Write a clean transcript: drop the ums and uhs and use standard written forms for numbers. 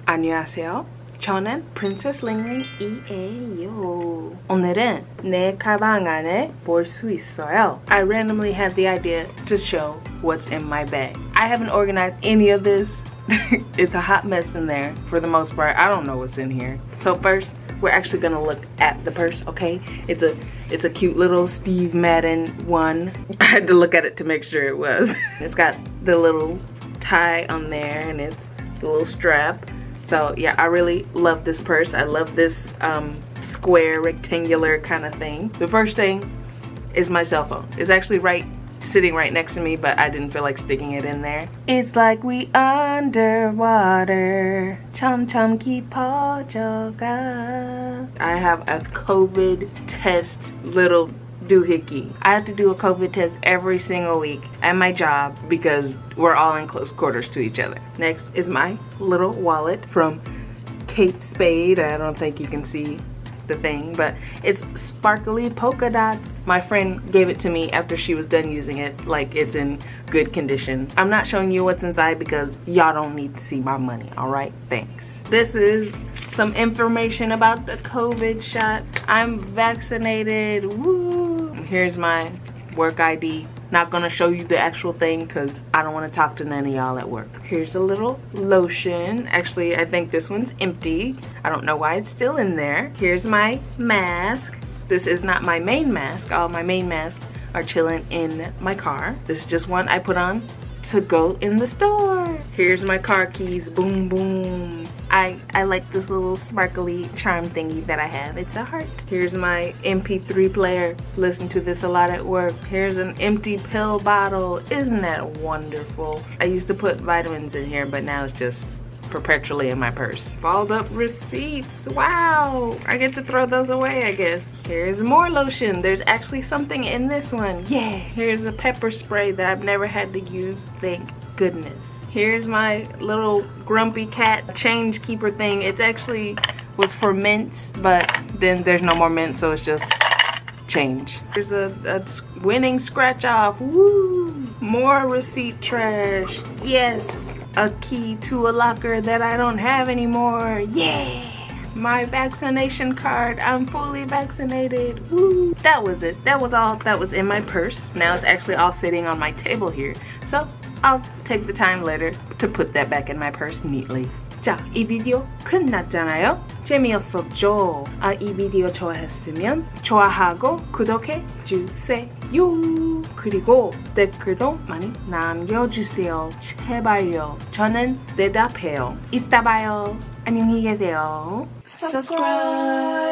안녕하세요. 저는 프린세스 링링이에요. 오늘은 내 가방 안에 볼 수 있어요. I randomly had the idea to show what's in my bag. I haven't organized any of this. It's a hot mess in there for the most part. I don't know what's in here. So first, we're actually gonna look at the purse, okay? It's a cute little Steve Madden one. I had to look at it to make sure it was. It's got the little tie on there and it's the little strap. So yeah, I really love this purse. I love this square rectangular kind of thing. The first thing is my cell phone. It's actually sitting right next to me, but I didn't feel like sticking it in there. It's like we underwater. 점점 깊어져가. I have a COVID test little doohickey. I have to do a COVID test every single week at my job because we're all in close quarters to each other. Next is my little wallet from Kate Spade. I don't think you can see the thing, but it's sparkly polka dots. My friend gave it to me after she was done using it, like it's in good condition. I'm not showing you what's inside because y'all don't need to see my money, all right? Thanks. This is some information about the COVID shot. I'm vaccinated, woo! Here's my work ID. Not gonna show you the actual thing because I don't want to talk to none of y'all at work. Here's a little lotion. Actually, I think this one's empty. I don't know why it's still in there. Here's my mask. This is not my main mask. All my main masks are chilling in my car. This is just one I put on to go in the store. Here's my car keys. Boom, boom. I like this little sparkly charm thingy that I have. It's a heart. Here's my MP3 player. Listen to this a lot at work. Here's an empty pill bottle. Isn't that wonderful? I used to put vitamins in here, but now it's just perpetually in my purse. Fold up receipts. Wow. I get to throw those away, I guess. Here's more lotion. There's actually something in this one. Yeah. Here's a pepper spray that I've never had to use. Thank goodness. Here's my little grumpy cat change keeper thing. It actually was for mints, but then there's no more mint, so it's just change. Here's a winning scratch off. Woo! More receipt trash. Yes! A key to a locker that I don't have anymore. Yeah! My vaccination card. I'm fully vaccinated. Woo! That was it. That was all that was in my purse. Now it's actually all sitting on my table here. So I'll take the time later to put that back in my purse neatly. 자, 이 비디오 끝났잖아요? 재미있었죠? 이 비디오 좋아했으면 좋아하고 구독해 주세요. 그리고 댓글도 많이 남겨주세요. 제발요. 저는 대답해요. 이따 봐요. 안녕히 계세요. Subscribe.